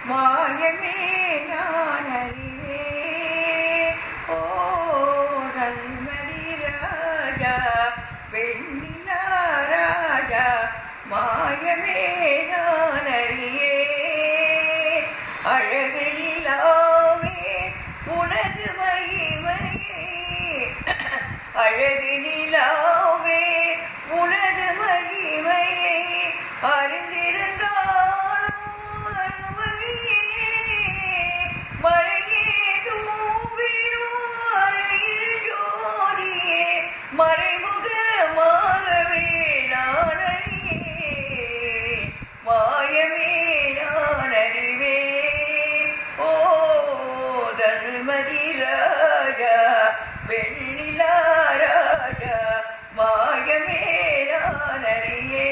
மாயமே நான் அறிவே ஓ தன்மதி ராஜா வெண்ணிலா ராஜா மாயமே நான் அறியே அழகினிலாவே உனது மகிமையே அழகினிலாவே உனது மகிமையை அறிந்திருந்தாலும் மறையே தூவிடும் அறையில் ஜோதியே மறைமுகமாகவே நான் அறியே மாயமே நான் அறிவே ஓ தன்மதி ராஜா வெண்ணிலா ராஜா மாயமே நான் அறியே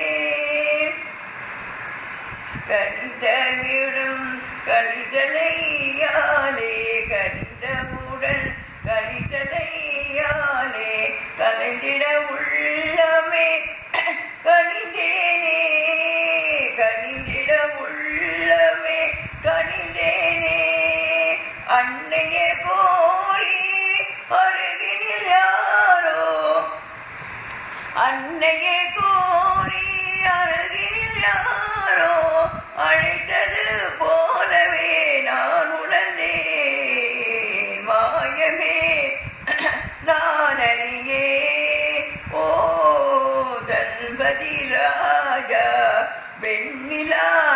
கனிதனிடம் கலிதலையாலே கனிதமுடன் கலிதலையாலே கலைந்திட உள்ளமே கனிந்தேனே கனிந்திட உள்ளமே கனிந்தேனே அன்னையே கோரி அருகினில் யாரோ அன்னையே கோரி அருகினில் யாரோ அழைத்தது போலவே நான் உணர்ந்தேன் மாயமே நான் அறியே ஓ தன்மதி ராஜா வெண்ணிலா